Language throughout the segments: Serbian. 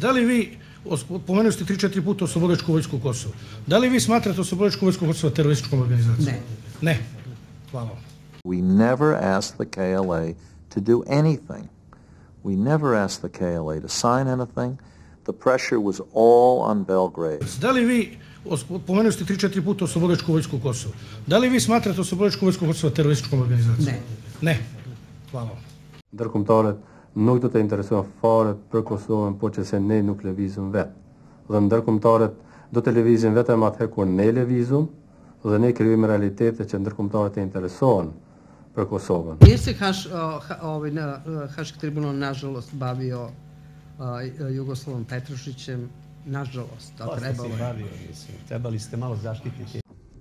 Da li vi, pomenuli ste 3-4 puta Oslobodilačku vojsku Kosova, da li vi smatrate Oslobodilačku vojsku Kosova terorističkom organizacijom? Ne. Ne. Hvala vam. We never asked the KLA to do anything. We never asked the KLA to sign anything. The pressure was all on Belgrade. Da li vi, pomenuli ste 3-4 puta Oslobodilačku vojsku Kosova, da li vi smatrate Oslobodilačku vojsku Kosova terorističkom organizacijom? Ne. Ne. Hvala vam. Ndërkombëtarët nuk do të interesuan fare për Kosovën, po që se ne nuk lëvizëm vetë. Dhe ndërkombëtarët do të lëvizin vetëm atëherë kur ne lëvizum dhe ne krijojmë realitete që ndërkombëtarët e interesohen për Kosovën. Nije se Haški tribunal nažalost bavio Jugoslavom Petrušićem, nažalost, a trebalo je. Trebali ste malo zaštititi.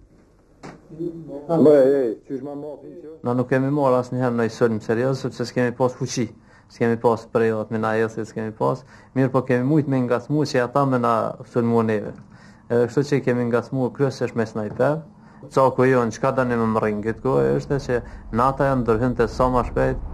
Na nuk kemi marrë asnjëherë ndonjë sulm serioz sepse s'kemi pas fuqi. S'kemi pas prejat me na jetë, s'kemi pas. Mirë, po kemi mujt me ngacmu që ata me na sulmu neve. Edhe kështu që kemi ngacmu kryesisht me snajper. Caku jonë, çka tani më rrin këtë kohë është që nata janë ndërhynte sa më shpejt.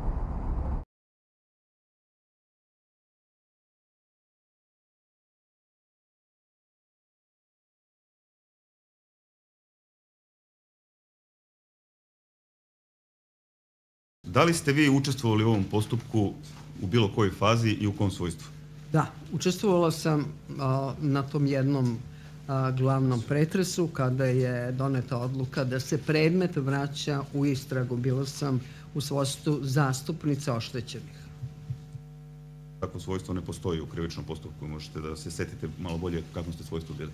Da li ste vi učestvovali u ovom postupku u bilo kojoj fazi i u kom svojstvu? Da, učestvovala sam na tom jednom glavnom pretresu kada je doneta odluka da se predmet vraća u istragu. Bila sam u svojstvu zastupnice oštećenih. Takvo svojstvo ne postoji u krivičnom postupku. Možete da se setite malo bolje kakvom ste svojstvu bili.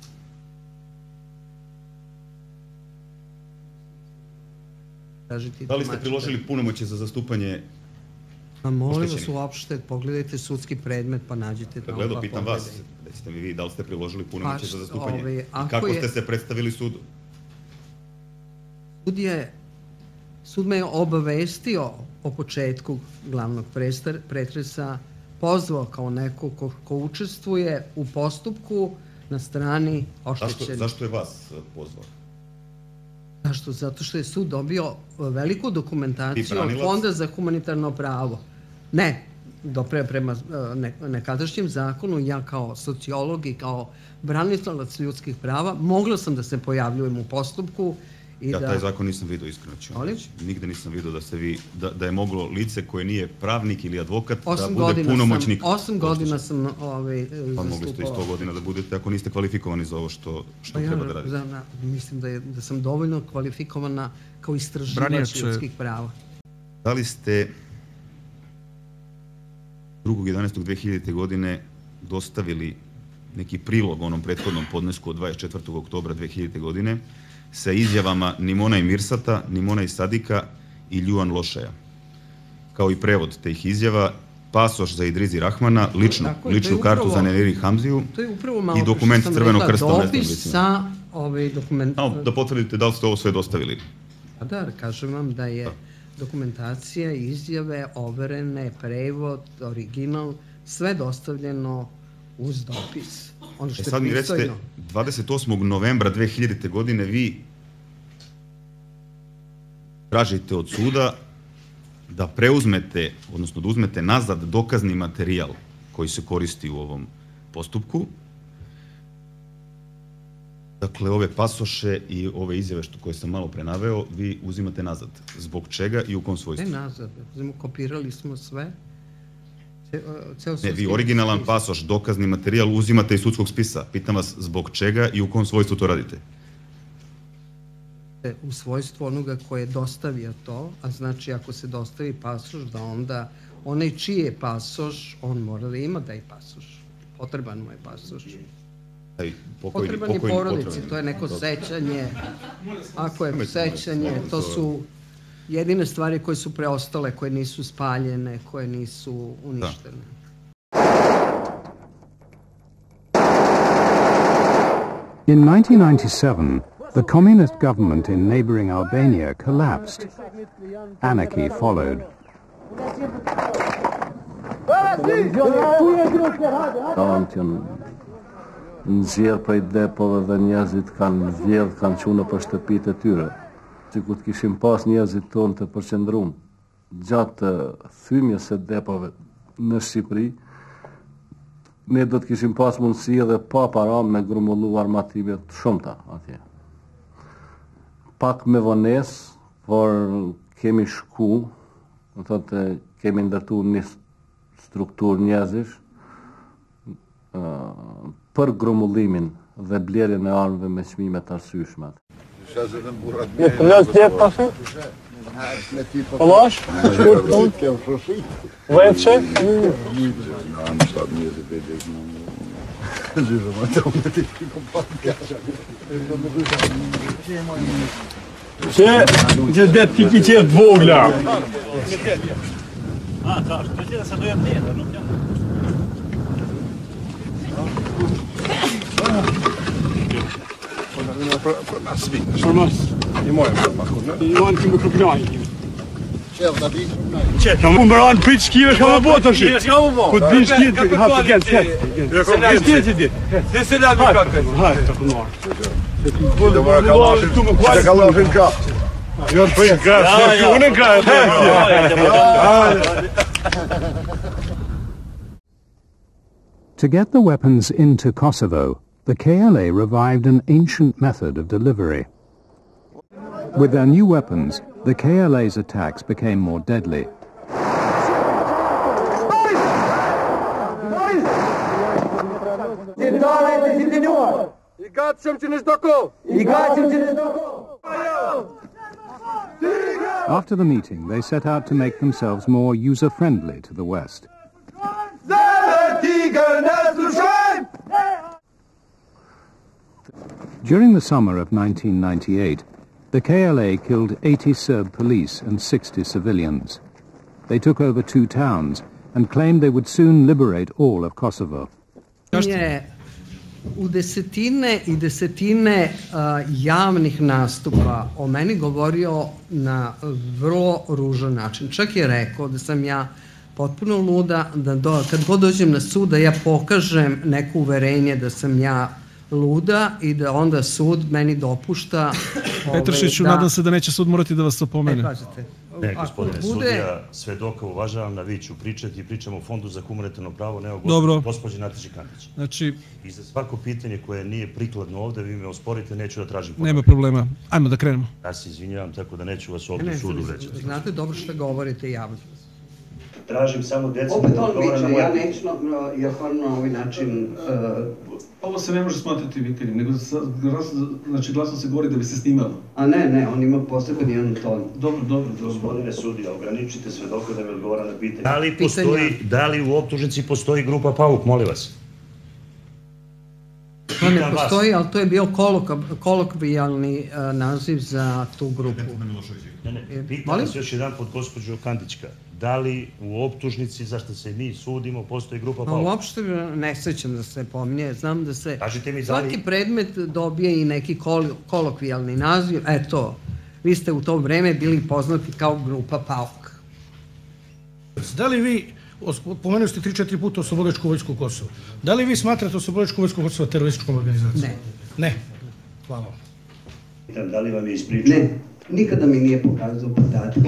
Da li ste priložili punomoćje za zastupanje? Molim vas uopšte, pogledajte sudski predmet pa nađite tamo. Gledao, pitam vas, recite mi vi, da li ste priložili punomoćje za zastupanje? I kako ste se predstavili sudu? Sud me je obavestio o početku glavnog pretresa, pozvao kao neko ko učestvuje u postupku na strani oštećenih. Zašto je vas pozvao? Zašto? Zato što je sud dobio veliku dokumentaciju od Fonda za humanitarno pravo. Ne, prema nekadašnjem zakonu, ja kao sociolog i kao branilac ljudskih prava mogla sam da se pojavljujem u postupku. Ja taj zakon nisam vidio, iskreno ću vam reći. Nigde nisam vidio da je moglo lice koje nije pravnik ili advokat da bude punomoćnik. 8 godina sam Pa mogli ste i 100 godina da budete ako niste kvalifikovani za ovo što treba da radite. Mislim da sam dovoljno kvalifikovana kao istraživač ljudskih prava. Da li ste 2.11.2000. godine dostavili neki prilog onom prethodnom podnesku od 24. oktobra 2000. godine sa izjavama Nimona i Mirsata, Nimona i Sadika i Ljuan Lošaja, kao i prevod teh izjava, pasoš za Idrizi Rahmana, ličnu kartu za Neniri Hamziju i dokument Crvenog krsta u mestnom licima. Da potvrdite da li ste ovo sve dostavili. Da, kažem vam da je dokumentacija, izjave, overene, prevod, original, sve dostavljeno uz dopis. Sad mi recite, 28. novembra 2000. godine vi tražite od suda da preuzmete, odnosno da uzmete nazad dokazni materijal koji se koristi u ovom postupku. Dakle, ove pasoše i ove izjave koje sam malo pre naveo, vi uzimate nazad. Zbog čega i u kom svojstvu? Ne nazad, kopirali smo sve. Ne, vi originalan pasoš, dokazni materijal uzimate iz sudskog spisa. Pitam vas zbog čega i u kom svojstvu to radite? U svojstvu onoga ko je dostavio to, a znači ako se dostavi pasoš, da onda onaj čiji je pasoš, on mora da ima taj pasoš. Potreban mu je pasoš. Potreban je porodici, to je neko sećanje. Ako je sećanje, to su jedine stvari koje su preostale, koje nisu spaljene, koje nisu uništene. In 1997, the communist government in neighboring Albania collapsed. Anarchy followed. Nxjerr prej depove dhe njerëzit kanë vjedh, kanë qunë për shtëpitë e tyre. Sikur të kishim pas njerëzit tonë të përqendruar gjatë thymjes së depove në Shqipëri, ne do të kishim pas mundësi edhe pa para me grumullu armatime të shumta atje. Pak me vonesë, por kemi shku, do thotë kemi ndërtuar një strukturë njerëzish për grumullimin dhe blerjen e armëve me çmime të arsyeshme. Palash? Veće? Që dhe t'i ki qetë vogla. Sa dojem tjetër, nuk jam. Për mas, i mojmë për mas. I mojmë këmë këpnajnë. Qetë, në më mëranë pritë shkive shka më botë është. Këtë vinë shkive, hapë të gjenë, qetë. Shkive që ditë. Dhe se la më kakë. Hajtë, të kënarë. Dhe më kalashin, dhe kalashin ka. Jo të përjë ka, unë ka e To get the weapons into Kosovo, the KLA revived an ancient method of delivery. With their new weapons, the KLA's attacks became more deadly. After the meeting, they set out to make themselves more user-friendly to the West. During the summer of 1998, the KLA killed 80 Serb police and 60 civilians. They took over 2 towns and claimed they would soon liberate all of Kosovo. U desetine i desetine javnih nastupa o meni govorio na vrlo ružan način. Čak je rekao da sam ja potpuno luda, da kad god dođem na sud da ja pokažem neko uverenje da sam ja luda i da onda sud meni dopušta... Petršiću, nadam se da neće sud morati da vas opomene. Ne, gospodine sudija, svedoka uvažavam, na vi ću pričati i pričamo o Fondu za humanitarno pravo, ne o gospođi Nataši Kandić. Znači... I za svako pitanje koje nije prikladno ovde, vi me osporite, neću da tražim pomoć. Nema problema. Ajmo da krenemo. Ja se izvinjavam, tako da neću vas ovde u sudu vrećati. Znate dobro što govorite javno. Tražim samo deca... Opet on viče, ja neću, ja stvarno na ovaj način... Ovo se ne može smatrati vikanjem, nego znači glasno se govori da bi se snimalo. A ne, on ima poseban jedan ton. Dobro. Gospodine sudija, ograničite svedoka da mi odgovara na pitanje. Da li u optužnici postoji grupa Pauk, molim vas? To ne postoji, ali to je bio kolokvijalni naziv za tu grupu. Pitam vas još jedan pod gospođo Kandićka. Da li u optužnici, zašto se mi sudimo, postoji grupa Pauk? Uopšte ne sećam da se pominje, znam da se svaki predmet dobije i neki kolokvijalni naziv. Eto, vi ste u to vreme bili poznati kao grupa Pauk. Da li vi, pomenuli ste 3-4 puta Oslobodilačku vojsku Kosova, da li vi smatrate Oslobodilačku vojsku Kosova terorističkom organizacijom? Ne. Hvala. Da li vam je ispričao? Ne, nikada mi nije pokazao podatke,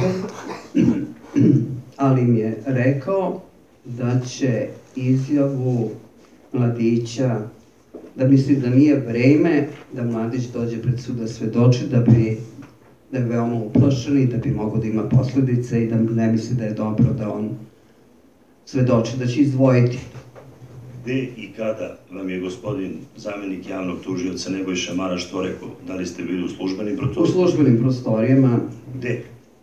ali mi je rekao da će izjavu mladića, da misli da nije vreme da mladić dođe pred sud da svedoči, da je veoma uplašen i da bi mogao da ima posledice i da ne misli da je dobro da on svedoči, da će izdvojiti. Gde i kada vam je gospodin zamjenik javnog tužioca Nebojša Maraš to rekao? Da li ste bili u službenim prostorijama? U službenim prostorijama. Gde?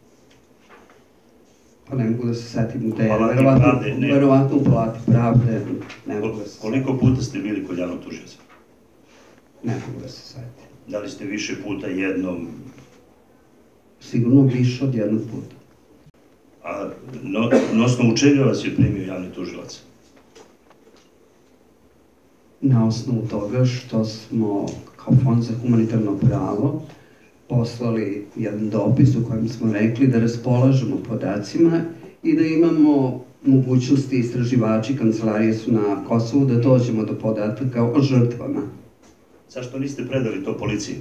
Pa ne mogu da se setim gde je, verovatno u Palati pravde, ne mogu da se setim. Koliko puta ste bili kod javnog tužioca? Ne mogu da se setim. Da li ste više puta jednom? Sigurno više od jednog puta. A na osnovu čega vas je primio javni tužilac? Na osnovu toga što smo kao Fond za humanitarno pravo poslali jedan dopis u kojem smo rekli da raspolažemo podacima i da imamo mogućnosti, istraživači kancelarije su na Kosovu, da dođemo do podataka o žrtvama. Zašto niste predali to policiji?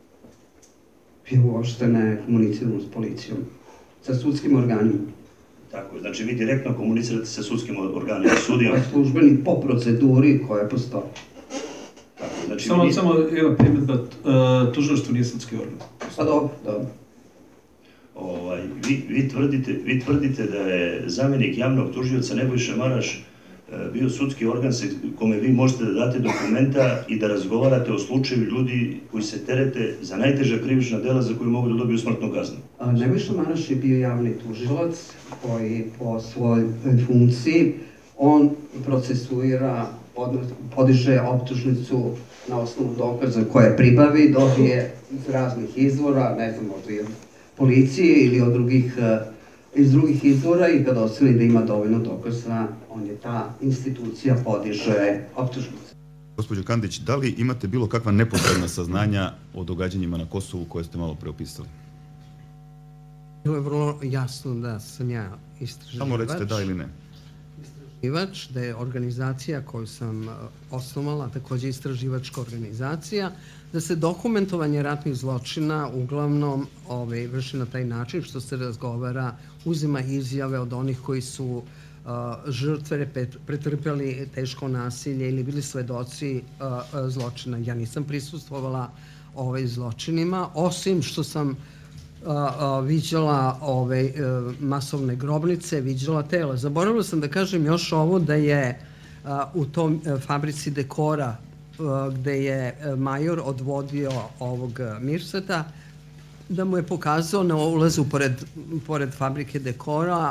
Ja uopšte ne komuniciramo s policijom, sa sudskim organima. Tako je, znači vi direktno komunicirate sa sudskim organima, sudijom. Službeni po proceduri koja postoji. Znači, samo jedna primjedba, tužilaštvo nije sudski organ. Pa dobro, dobro. Vi tvrdite da je zamjenik javnog tužioca Nebojša Maraš bio sudski organ kome vi možete da date dokumenta i da razgovarate o slučaju ljudi koji se terete za najteža krivična dela za koju mogu da dobiju smrtnu kaznu. Nebojša Maraš je bio javni tužilac koji po svojoj funkciji on procesuira, podiže optužnicu na osnovu dokaza koje pribavi, dobije iz raznih izvora, ne znam, možda od policije ili iz drugih izvora i kada oceni da ima dovoljno dokaza, on je ta institucija podiže optužnicu. Gospođo Kandić, da li imate bilo kakva neposredna saznanja o događanjima na Kosovu koje ste malo preopisali? Bilo je vrlo jasno da sam ja istraživač. Samo recite da ili ne. Istraživač, da je organizacija koju sam osnovala, takođe istraživačka organizacija, da se dokumentovanje ratnih zločina uglavnom vrši na taj način što se razgovara, uzima izjave od onih koji su žrtve pretrpeli teško nasilje ili bili svedoci zločina. Ja nisam prisustvovala zločinima, osim što sam viđala masovne grobnice, viđala tela. Zaboravila sam da kažem još ovo da je u tom fabrici dekora gde je major odvodio ovog Mirseta, da mu je pokazao na ulazu pored fabrike dekora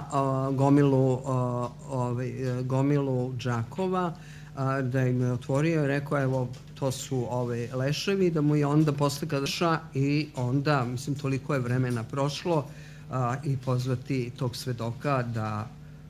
gomilu džakova, da im je otvorio i rekao evo to su leševi, da mu je onda posle kada došao i onda, mislim, toliko je vremena prošlo i pozvati tog svedoka da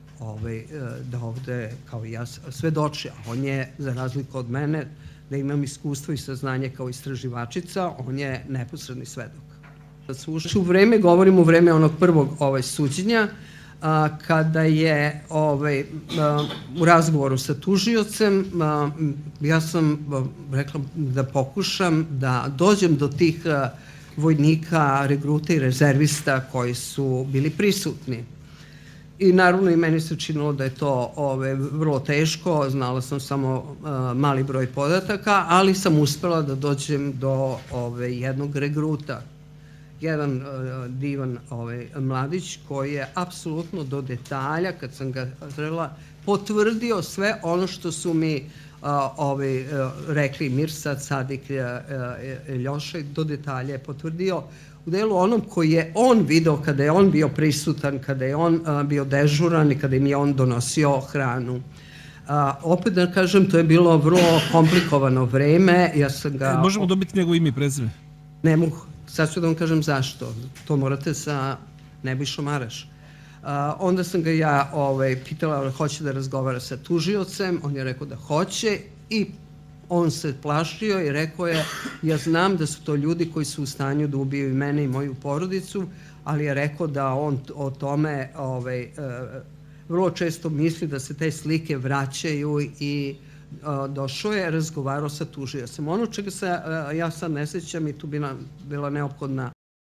ovde, kao i ja, svedoči. On je, za razliku od mene, da imam iskustvo i saznanje kao istraživačica, on je neposredni svedok. Govorim u vreme onog prvog suđenja, kada je u razgovoru sa tužiocem, ja sam rekla da pokušam da dođem do tih vojnika, regruta i rezervista koji su bili prisutni. I naravno i meni se činilo da je to vrlo teško, znala sam samo mali broj podataka, ali sam uspela da dođem do jednog regruta. Jedan divan mladić koji je apsolutno do detalja, kad sam ga srela, potvrdio sve ono što su mi rekli Mirsad, Sadik, Ljoša, do detalja je potvrdio u delu onom koji je on video kada je on bio prisutan, kada je on bio dežuran i kada im je on donosio hranu. Opet da kažem, to je bilo vrlo komplikovano vreme. Možemo dobiti njegovo ime i prezime? Ne mogu. Sad ću da vam kažem zašto. To morate sa Nebojšom Maraš. Onda sam ga ja pitala da hoće da razgovara sa tužiocem, on je rekao da hoće i on se plašio i rekao je, ja znam da su to ljudi koji su u stanju da ubiju i mene i moju porodicu, ali je rekao da on o tome vrlo često misli da se te slike vraćaju i došao je, razgovarao sa tužiocem. Ono čega se ja sad ne sećam i tu bila neophodna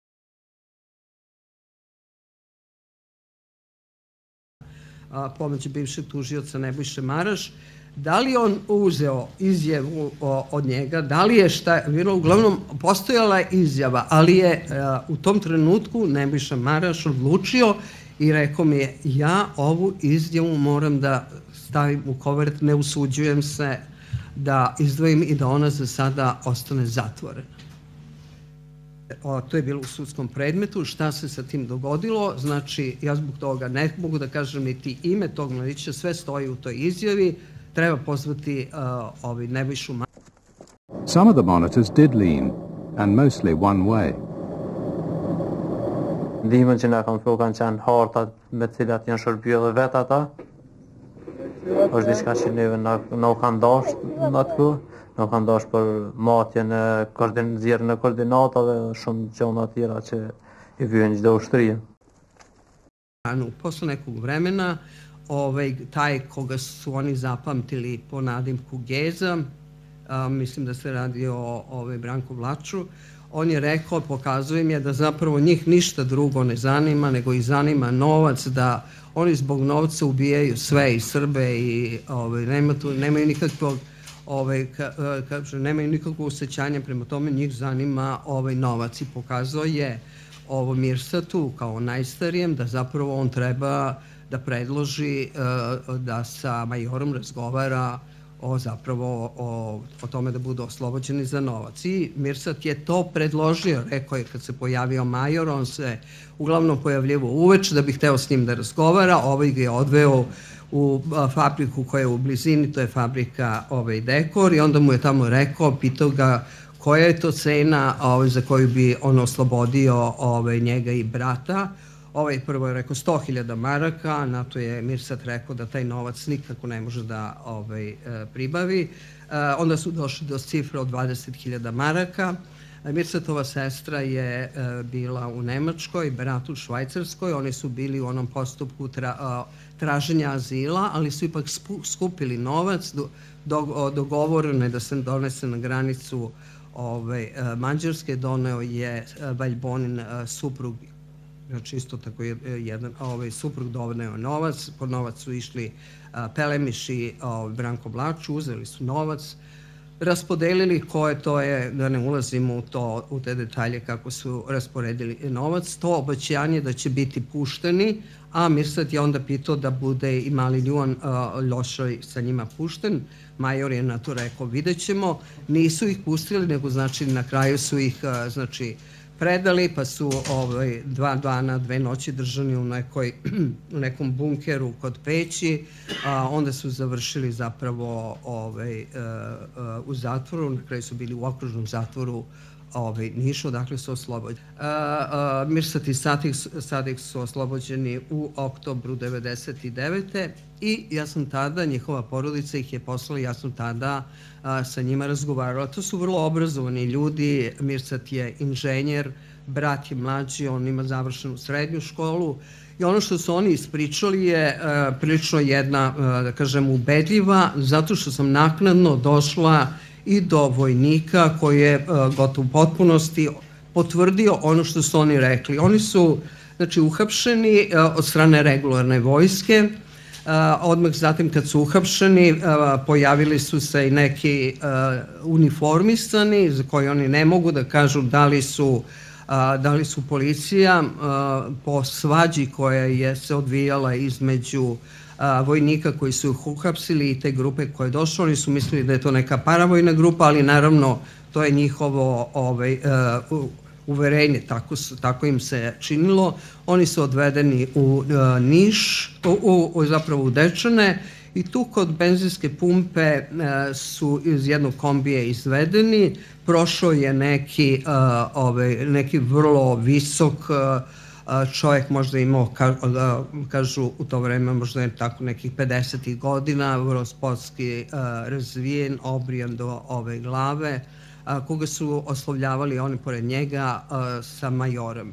pomoć bivšeg tužioca Nebojše Maraš. Da li on uzeo izjavu od njega, da li je šta, uglavnom postojala je izjava, ali je u tom trenutku Nebojša Maraš odlučio i rekao mi je, ja ovu izjavu moram da stavim u kovert, ne usuđujem se da izdvojim i da ona za sada ostane zatvorena. To je bilo u sudskom predmetu. Šta se sa tim dogodilo? Znači, ja zbog toga ne mogu da kažem niti ime tog mladića, sve stoji u toj izjavi. Treba pozvati Nebojšu Maraša. Some of the monitors did lean, and mostly one way. Ndihmën që na kanë thonë kanë qenë hartat me të cilat janë shërbyer vet ata. Është diçka që neve na kanë dashur në atë kohë, na kanë dashur për matjen e nxjerrjen e koordinatave dhe shumë gjëra tjera që i vjen çdo ushtrie. Posle nekog vremena, taj koga su oni zapamtili po nadimku Geza, mislim da se radi o Branku Vlaču, on je rekao, pokazuje im je da zapravo njih ništa drugo ne zanima, nego ih zanima novac, da oni zbog novca ubijaju sve i Srbe i nemaju nikakvog nemaju nikakvo osjećanje, prema tome njih zanima novac i pokazao je Mirsatu kao najstarijem da zapravo on treba da predloži da sa majorom razgovara o tome da budu oslobođeni za novac. I Mirsat je to predložio, rekao je kad se pojavio major, on se uglavnom pojavljivo uveč da bi hteo s njim da razgovara, ovaj ga je odveo u fabriku koja je u blizini, to je fabrika Dekor, i onda mu je tamo rekao, pitao ga koja je to cena za koju bi on oslobodio njega i brata. Prvo je rekao 100.000 maraka, na to je Mirsat rekao da taj novac nikako ne može da pribavi. Onda su došli do cifre od 20.000 maraka. Mirsatova sestra je bila u Nemačkoj, brat u Švajcarskoj, oni su bili u onom postupku traženja azila, ali su ipak skupili novac, dogovoreno je da se donese na granicu Mađarske, doneo je Valjbonin suprug, znači isto tako jedan suprug doneo novac, po novac su išli Pelemiš i Branko Blač, uzeli su novac, raspodelili koje to je, da ne ulazimo u te detalje kako su rasporedili novac, to obećanje da će biti pušteni, a Mirsat je onda pitao da bude i mali Ljuan Ljošoj sa njima pušten. Major je na to rekao vidjet ćemo, nisu ih pustili, nego znači na kraju su ih predali, pa su 2 dana, 2 noći držani u nekom bunkeru kod Peći, onda su završili zapravo u zatvoru, na kraju su bili u okružnom zatvoru Nišu, dakle su oslobođeni. Mirsat i Sadik su oslobođeni u oktobru 1999. i ja sam tada, njihova porodica ih je poslala, ja sam tada sa njima razgovarala. To su vrlo obrazovani ljudi, Mirsat je inženjer, brat je mlađi, on ima završenu srednju školu i ono što su oni ispričali je prilično jedna, da kažem, ubedljiva, zato što sam naknadno došla i do vojnika koji je gotovo u potpunosti potvrdio ono što su oni rekli. Oni su, znači, uhapšeni od strane regularne vojske. Odmah zatim kad su uhapšeni pojavili su se i neki uniformisani za koje oni ne mogu da kažu da li su policija. Po svađi koja se odvijala između vojnika koji su ih uhapsili i te grupe koje je došlo, oni su mislili da je to neka paravojna grupa, ali naravno to je njihovo uverenje, tako im se činilo. Oni su odvedeni u Niš, zapravo u Dečane, i tu kod benzinske pumpe su iz jednog kombija izvedeni. Prošao je neki vrlo visok čovjek, možda imao, kažu u to vreme, možda je tako nekih 50 godina, vrlo sportski razvijen, obrijan do ove glave, koga su oslovljavali oni pored njega sa majorem.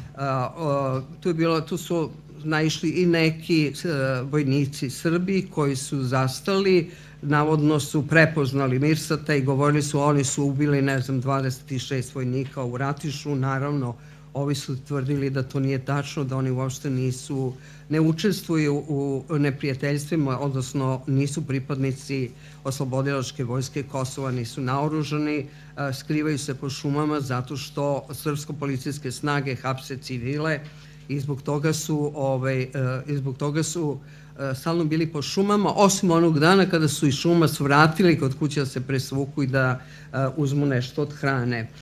Tu su naišli i neki vojnici Srbi koji su zastali, navodno su prepoznali Mirsata i govorili su oni su ubili, ne znam, 26 vojnika u ratišu. Naravno, ovi su tvrdili da to nije tačno, da oni uopšte ne učestvuju u neprijateljstvima, odnosno nisu pripadnici oslobodilačke vojske Kosova, nisu naoružani, skrivaju se po šumama zato što srpsko-policijske snage hapse civile i zbog toga su stalno bili po šumama, osim onog dana kada su iz šuma svratili kod kuće da se presvuku i da uzmu nešto od hrane.